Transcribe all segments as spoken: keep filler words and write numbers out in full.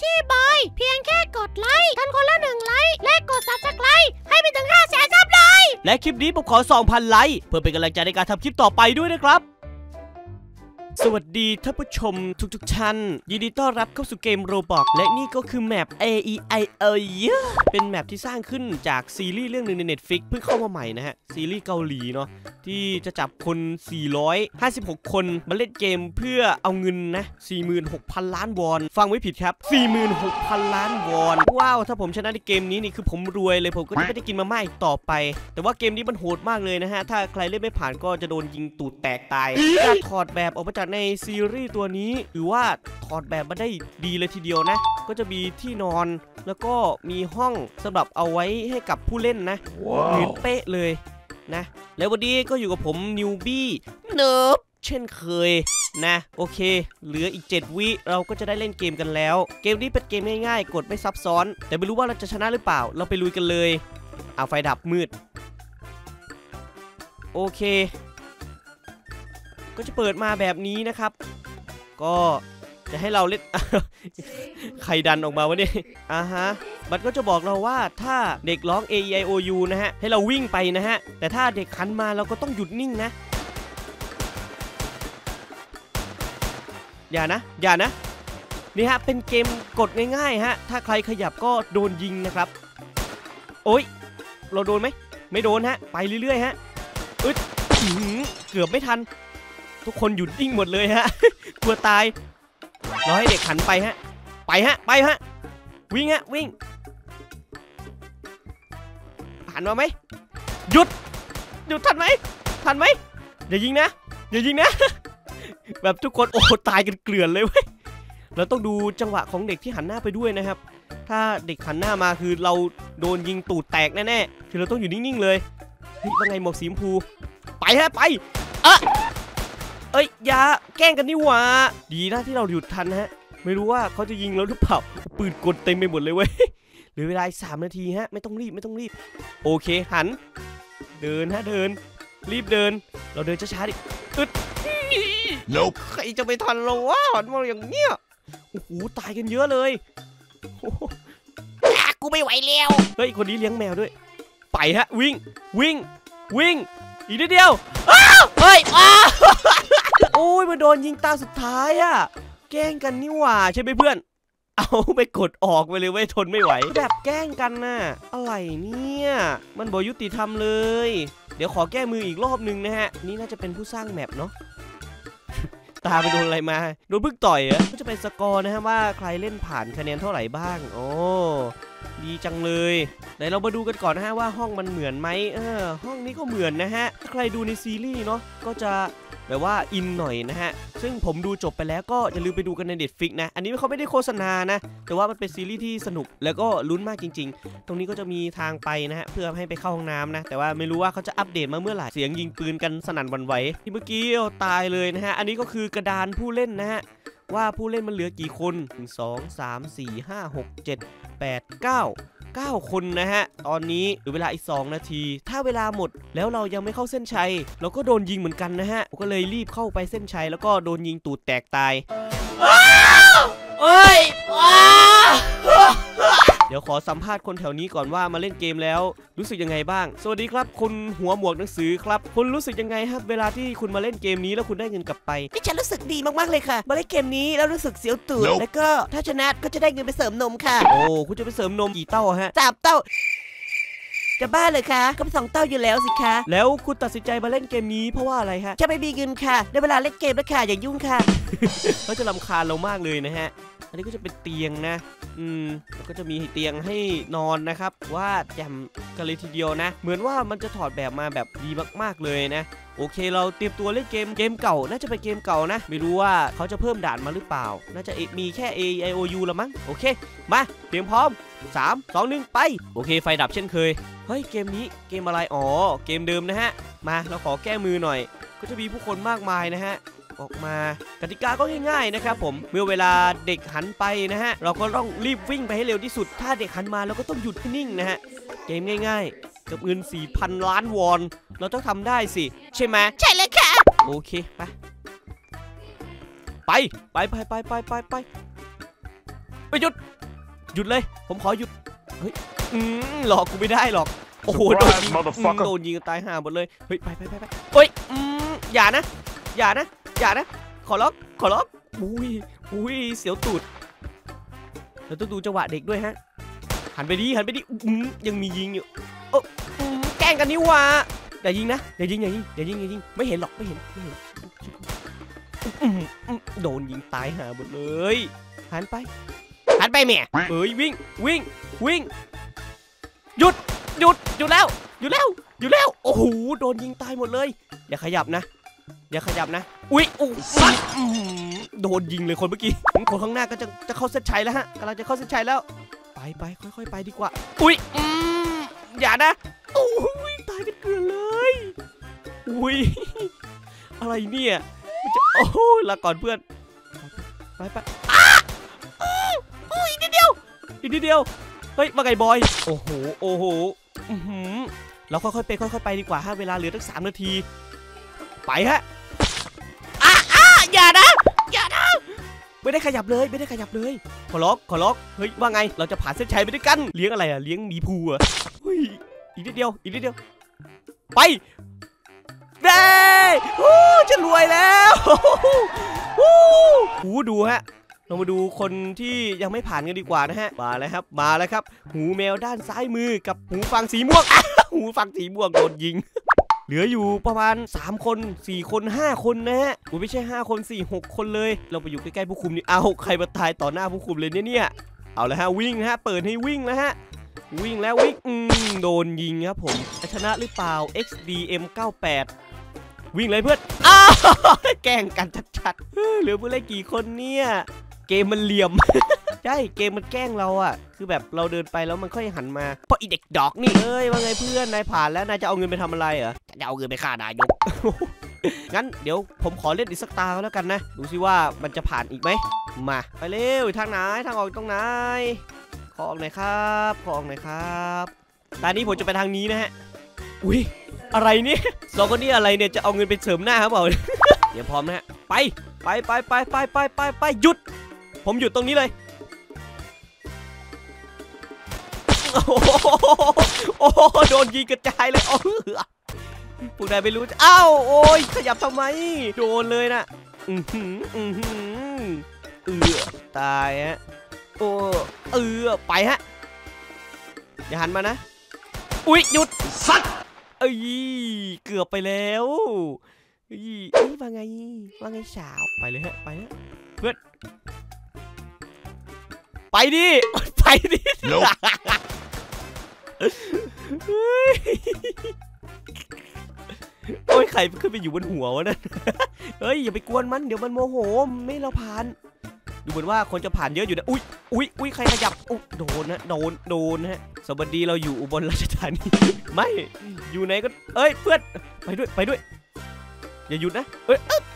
ชีพบอยเพียงแค่กดไลค์กันคนละหนึ่งไลค์และกด ซับสไครบ์ ให้ไปถึงห้าแสนซับเลยและคลิปนี้ผมขอ สองพัน ไลค์เพื่อเป็นกำลังใจในการทำคลิปต่อไปด้วยนะครับสวัสดีท่านผู้ชมทุกๆท่านยินดีต้อนรับเข้าสู่เกมโรบล็อกและนี่ก็คือแมป เอ อี ไอ เอ เป็นแมปที่สร้างขึ้นจากซีรีส์เรื่องหนึ่งใน เน็ตฟลิกซ์ เพิ่งเข้ามาใหม่นะฮะซีรีส์เกาหลีเนาะที่จะจับคนสี่ร้อยห้าสิบหกคนมาเล่นเกมเพื่อเอาเงินนะ สี่หมื่นหกพัน ล้านวอนฟังไม่ผิดครับ สี่หมื่นหกพัน ล้านวอนว้าวถ้าผมชนะในเกมนี้นี่คือผมรวยเลยผมก็จะไม่ได้กินมาม่าอีกต่อไปแต่ว่าเกมนี้มันโหดมากเลยนะฮะถ้าใครเล่นไม่ผ่านก็จะโดนยิงตูดแตกตายการถอดแบบออกมาจากในซีรีส์ตัวนี้หรือว่าถอดแบบมาได้ดีเลยทีเดียวนะก็จะมีที่นอนแล้วก็มีห้องสำหรับเอาไว้ให้กับผู้เล่นนะเหมือนเป๊ะเลยนะแล้ววันนี้ก็อยู่กับผมนิวบี้เนิร์ฟเช่นเคยนะโอเคเหลืออีกเจ็ดวิเราก็จะได้เล่นเกมกันแล้วเกมนี้เป็นเกมง่ายๆกดไม่ซับซ้อนแต่ไม่รู้ว่าเราจะชนะหรือเปล่าเราไปลุยกันเลยเอาไฟดับมืดโอเคก็จะเปิดมาแบบนี้นะครับก็จะให้เราเล่น ใครดันออกมาวะเนี่ยอ่าฮะมันก็จะบอกเราว่าถ้าเด็กร้อง A E I O U นะฮะให้เราวิ่งไปนะฮะแต่ถ้าเด็กหันมาเราก็ต้องหยุดนิ่งนะอย่านะอย่านะนี่ฮะเป็นเกมกดง่ายๆฮะถ้าใครขยับก็โดนยิงนะครับโอ๊ยเราโดนไหมไม่โดนฮะไปเรื่อยๆฮะอึดเกือบไม่ทันทุกคนหยุดนิ่งหมดเลยฮะ กลัวตายรอให้เด็กหันไปฮะไปฮะไปฮะวิ่งฮะวิ่งหันมาไหมหยุดหยุดทันไหมทันไหมอย่ายิงนะอย่ายิงนะ แบบทุกคนโอ้ตายกันเกลื่อนเลยเว้ยเราต้องดูจังหวะของเด็กที่หันหน้าไปด้วยนะครับถ้าเด็กหันหน้ามาคือเราโดนยิงตูดแตกแน่ๆคือเราต้องอยู่นิ่งๆเลยเฮ้ยว่าไงหมวกสีชมพูไปฮะไปเอะเอ้ยอย่าแกล้งกันนี่หว่าดีนะที่เราหยุดทันฮะไม่รู้ว่าเขาจะยิงเราหรือเปล่าปืนกลเต็มไปหมดเลยเว้ยเหลือเวลาสามนาทีฮะไม่ต้องรีบไม่ต้องรีบโอเคหันเดินฮะเดินรีบเดินเราเดินช้าๆดิอึด nope. ใครจะไปทันเราวะหันมาอย่างเนี้ยโอ้โหตายกันเยอะเลยกูไม่ไหวแล้วเฮ้ยคนนี้เลี้ยงแมวด้วยไปฮะวิ่งวิ่งวิ่งอีกนิดเดียวเฮ้ยโอ้ยมาโดนยิงตาสุดท้ายอะแกล้งกันนี่หว่าใช่ไหมเพื่อนเอาไปกดออกไปเลยเว้ยทนไม่ไหวแบบแกล้งกันน่ะอะไรเนี่ยมันบ่ยุติธรรมเลยเดี๋ยวขอแก้มืออีกรอบนึงนะฮะนี่น่าจะเป็นผู้สร้างแมปเนาะ ตาไปโดนอะไรมาโดนพึ่งต่อยเหรอก็จะเป็นสกอร์นะฮะว่าใครเล่นผ่านคะแนนเท่าไหร่บ้างโอ้ดีจังเลยเดี๋ยวเรามาดูกันก่อนนะฮะว่าห้องมันเหมือนไหมเออห้องนี้ก็เหมือนนะฮะใครดูในซีรีส์เนาะก็จะแบบว่าอินหน่อยนะฮะซึ่งผมดูจบไปแล้วก็อย่าลืมไปดูกันใน เน็ตฟลิกซ์ นะอันนี้เขาไม่ได้โฆษณานะแต่ว่ามันเป็นซีรีส์ที่สนุกแล้วก็ลุ้นมากจริงๆตรงนี้ก็จะมีทางไปนะฮะเพื่อให้ไปเข้าห้องน้ำนะแต่ว่าไม่รู้ว่าเขาจะอัปเดตมาเมื่อไหร่เสียงยิงปืนกันสนั่นหวั่นไหวที่เมื่อกี้ตายเลยนะฮะอันนี้ก็คือกระดานผู้เล่นนะฮะว่าผู้เล่นมันเหลือกี่คนหนึ่ง สอง สาม สี่ ห้า หก เจ็ด แปด เก้า เก้าคนนะฮะตอนนี้เหลือเวลาอีกสองนาทีถ้าเวลาหมดแล้วเรายังไม่เข้าเส้นชัยเราก็โดนยิงเหมือนกันนะฮะก็เลยรีบเข้าไปเส้นชัยแล้วก็โดนยิงตูดแตกตายเอ้ยเดี๋ยวขอสัมภาษณ์คนแถวนี้ก่อนว่ามาเล่นเกมแล้วรู้สึกยังไงบ้างสวัสดีครับคุณหัวหมวกหนังสือครับคุณรู้สึกยังไงครับเวลาที่คุณมาเล่นเกมนี้แล้วคุณได้เงินกลับไปนี่ฉันรู้สึกดีมากๆเลยค่ะมาเล่นเกมนี้แล้วรู้สึกเสียวตูด nope. แล้วก็ถ้าชนะก็จะได้เงินไปเสริมนมค่ะโอ้คุณจะไปเสริมนมกี่เต้าฮะสามเต้าจะบ้าเลยคะก็สองเต้าอยู่แล้วสิคะแล้วคุณตัดสินใจมาเล่นเกมนี้เพราะว่าอะไรฮะจะไม่มีเงินค่ะได้เวลาเล่นเกมแล้วค่ะอย่ายุ่งค่ะเขาจะรำคาญเรามากเลยนะฮะอันนี้ก็จะเป็นเตียงนะอืมแล้วก็จะมีเตียงให้นอนนะครับว่าแจ่มกันเลยทีเดียวนะเหมือนว่ามันจะถอดแบบมาแบบดีมากๆเลยนะโอเคเราเตรียมตัวเล่นเกมเกมเก่าน่าจะเป็นเกมเก่านะไม่รู้ว่าเขาจะเพิ่มด่านมาหรือเปล่าน่าจะมีแค่ A E I O U ละมั้งโอเคมาเตรียมพร้อมสาม สอง หนึ่งไปโอเคไฟดับเช่นเคยเฮ้ยเกมนี้เกมอะไรอ๋อเกมเดิมนะฮะมาเราขอแก้มือหน่อยก็จะมีผู้คนมากมายนะฮะออกมากติกาก็ง่ายๆนะครับผมเมื่อเวลาเด็กหันไปนะฮะเราก็ต้องรีบวิ่งไปให้เร็วที่สุดถ้าเด็กหันมาเราก็ต้องหยุดนิ่งนะฮะเกมง่ายๆกับเงิน สี่พัน ล้านวอนเราต้องทำได้สิใช่ไหมใช่เลยค่ะโอเคไปไปไปไปไปไปไปไปหยุดหยุดเลยผมขอหยุดเฮ้ยอืมหลอกกูไม่ได้หรอกโอ้โหโดนยิงโดนยิงตายห่าหมดเลยเฮ้ยไปไปไปไปเฮ้ยอืมอย่านะอย่านะอย่านะขอร้องขอร้องอุ้ยอุ้ยเสียวตูดเราต้องดูจังหวะเด็กด้วยฮะหันไปดิหันไปดิอืมยังมียิงอยู่โอ้แกล้งกันนี่วะอย่ายิงนะอย่ายิงอย่ายิงอย่ายิงอย่ายิงไม่เห็นหรอกไม่เห็นไม่เห็นโดนยิงตายห่าหมดเลยหันไปหันไปแม่เอ้ยวิ่งวิ่งวิ่งหยุดหยุดหยุดแล้วหยุดแล้วหยุดแล้วโอ้โหโดนยิงตายหมดเลยอย่าขยับนะอย่าขยับนะอุ้ยโอ้โดนยิงเลยคนเมื่อกี้คนข้างหน้าก็จะจะเข้าเส้นชัยแล้วฮะกำลังจะเข้าเส้นชัยแล้วไปไปค่อยๆไปดีกว่าอุ้ยอย่านะโอ้ยตายกันเกลือเลยอุ้ยอะไรเนี่ยมันจะโอ้ยลาก่อนเพื่อนไปไปอ้าโอ้ยอีกนิดเดียวอีกนิดเดียวเฮ้ยมาไงบอยโอ้โหโอ้โหเราค่อยๆไปค่อยๆไปดีกว่าฮะเวลาเหลือตั้งสามนาทีไปฮะอ่ะอ่ะอย่านะอย่านะไม่ได้ขยับเลยไม่ได้ขยับเลยขอล็อกขอล็อกเฮ้ยว่าไงเราจะผ่านเส้นชัยไปด้วยกันเลี้ยงอะไรอะเลี้ยงหมีภูอะเฮ้ยอีกนิดเดียวอีกนิดเดียวไปเด้โอ้จะรวยแล้วโอ้โหดูฮะเรามาดูคนที่ยังไม่ผ่านกันดีกว่านะฮะมาแล้วครับมาแล้วครับหูแมวด้านซ้ายมือกับหูฟังสีม่วงหูฟังสีม่วงโดนยิงเหลืออยู่ประมาณสามคนสี่คนห้าคนนะฮะกูไม่ใช่ห้าคนสี่ หกคนเลยเราไปอยู่ใกล้ๆผู้คุมนี่เอาใครมาตายต่อหน้าผู้คุมเลยเนี่ยเนี่ยเอาละฮะวิ่งฮะเปิดให้วิ่งแล้วฮะวิ่งแล้ววิ่งอืมโดนยิงครับผมชนะหรือเปล่า เอ็กซ์ ดี เอ็ม เก้าแปด วิ่งเลยเพื่อนอ้าวแกล้งกันชัดๆเหลือผู้เล่นกี่คนเนี่ยเกมมันเหลี่ยม ใช่เกมมันแกล้งเราอะคือแบบเราเดินไปแล้วมันค่อยหันมาเพราะอีเด็กดอกนี่เอ้ยว่าไงเพื่อนนายผ่านแล้วนายจะเอาเงินไปทำอะไรเหรอจะเอาเงินไปฆ่านายก งั้นเดี๋ยวผมขอเล่นอีกสักตาแล้วกันนะดูสิว่ามันจะผ่านอีกไหมมาไปเร็วทางไหนทางออกตรงไหนขอออกหน่อยครับขอออกหน่อยครับตอนนี้ผมจะไปทางนี้นะฮะอุ้ยอะไรเนี่ยสองคนนี้อะไรเนี่ยจะเอาเงินไปเสริมหน้าครับเปล่า เดี๋ยวพร้อมนะฮะไปไปไปไปไปไปไปไปหยุดผมหยุดตรงนี้เลยโอ้โหโดนยิงกระจายเลยโอ้พวกนายไม่รู้จะอ้าวโอ้ยขยับทำไมโดนเลยนะอือหืออือหือเอือตายฮะโอ้เอือไปฮะอย่าหันมานะอุ๊ยหยุดสัตว์เอ้ยเกือบไปแล้วเฮ้ยว่าไงว่าไงสาวไปเลยฮะไปฮะเพื่อนไปดิไปดิโอ้ยใครขึ้นไปอยู่บนหัววะนั่นเฮ้ยอย่าไปกวนมันเดี๋ยวมันโมโหไม่เราผ่านดูเหมือนว่าคนจะผ่านเยอะอยู่นะอุ้ยอุ้ยอุ้ยใครขยับอุ๊โดนนะโดนโดนฮะสวัสดีเราอยู่อุบลราชธานีไม่อยู่ไหนก็เอ้ยเพื่อนไปด้วยไปด้วยอย่าหยุดนะเอ้ย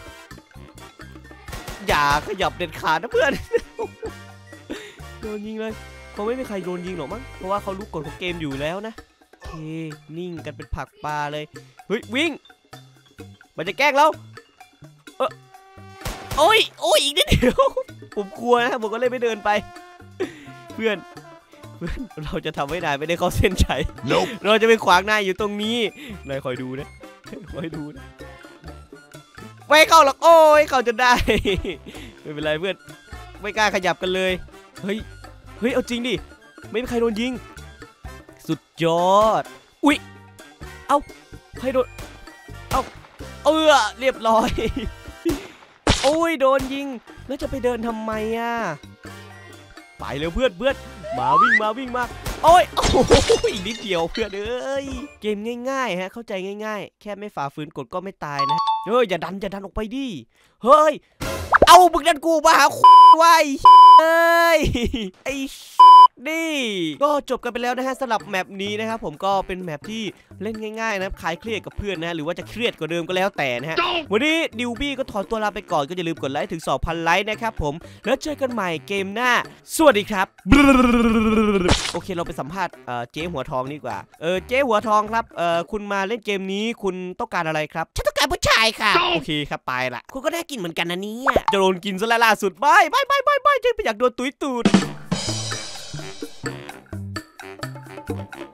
อย่าขยับเด็ดขาดนะเพื่อนโดนยิงเลยเขาไม่มีใครโดนยิงหรอกมั้งเพราะว่าเขารู้กฎของเกมอยู่แล้วนะโอเคนิ่งกันเป็นผักปลาเลยเฮ้ยวิ่งมันจะแกล้งเราเออโอ้ยโอ้ยอีกนิดเดียวผมกลัวนะผมก็เลยไม่เดินไปเพื่อนเพื่อนเราจะทำให้นายไม่ได้เข้าเส้นชัย nope. เราจะไปขวางนายอยู่ตรงนี้นายคอยดูนะคอยดูนะไม่เข้าหรอกโอ้ยเข้าจนได้ไม่เป็นไรเพื่อนไม่กล้าขยับกันเลยเฮ้ยเฮ้ยเอาจริงดิไม่มีใครโดนยิงสุดยอดอุ๊ยเอาใครโดนเอาเออเรียบร้อยโอ้ยโดนยิงแล้วจะไปเดินทำไมอ่ะไปเร็วเพื่อนเพื่อนมาวิ่งมาวิ่งมาโอ้ยโอ้ยอีกนิดเดียวเพื่อนเอ้ยเกมง่ายๆฮะเข้าใจง่ายๆแค่ไม่ฝ่าฝืนกฎก็ไม่ตายนะเฮ้ยอย่าดันอย่าดันออกไปดิเฮ้ยเอาบึกดันกูมาหาควายเอ้ยไอ้นี่ก็จบกันไปแล้วนะฮะสำหรับแมปนี้นะครับผมก็เป็นแมปที่เล่นง่ายๆนะคลายเครียดกับเพื่อนนะหรือว่าจะเครียดกว่าเดิมก็แล้วแต่นะฮะวันนี้ดิวบี้ก็ถอนตัวลาไปก่อนก็อย่าลืมกดไลค์ถึง สองพัน ไลค์นะครับผมแล้วเจอกันใหม่เกมหน้าสวัสดีครับโอเคเราไปสัมภาษณ์เจ๊หัวทองนี่กว่าเออเจ๊หัวทองครับเออคุณมาเล่นเกมนี้คุณต้องการอะไรครับฉันต้องการผู้ชายค่ะโอเคครับไปละคุณก็น่ากินเหมือนกันนะเนี่ยจะโดนกินซะแล้วล่าสุดบายบายบายบายบายเจ๊ไปอยากโดนตุ้ยตูด